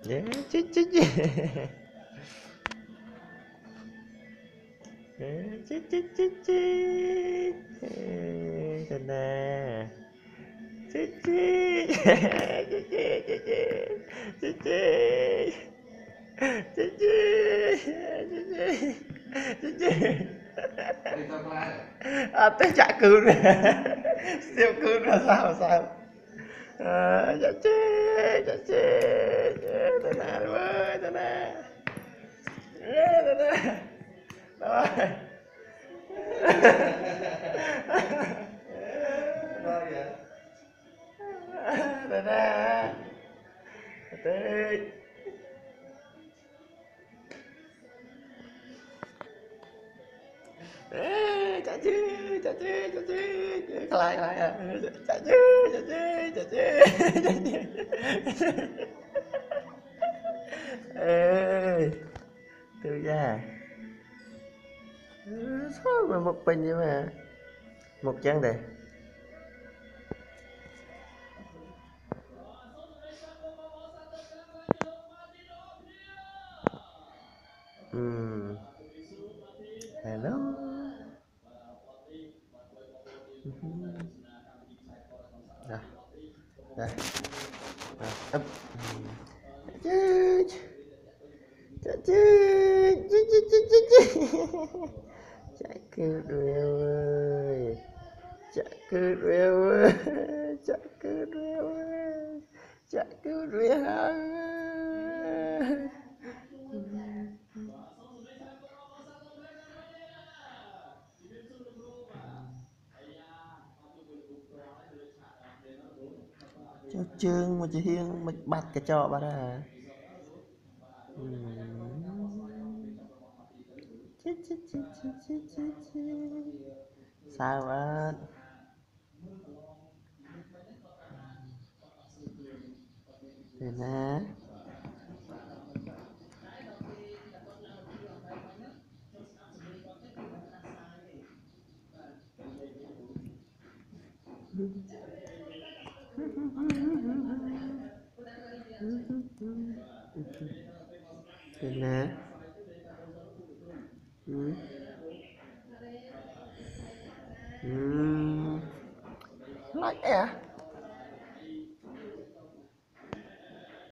Yeah, chích chích. Chích chích chích chích. Tên nè. Chích chích. Chích chích chích chích. Chích chích. Chích chích. Chích chích. À, tới chả cừu nè. Siêu cừu là sao? Chả chích, chả chích. Tên nè ơi, tên nè. Tên nè. Rồi. Tên nè. Tên. Chả chứ, chả chứ, chả chứ. Lại à. Chả chứ, chả chứ, chả chứ. Chả chứ. Ê, từ ra. Sao mà một bình vậy mà. Một chân đây. Hello. Rồi, rồi. Ấp. Chứ. Chà chứ. Chả cứ rêu ơi. Chả cứ rêu ơi. Chả cứ rêu ơi. Chả cứ rêu ơi. Cho chương mà chị Hiên mình bắt cái cho bà ra. Sao bạn? Thế nè. Thế nè. Like à?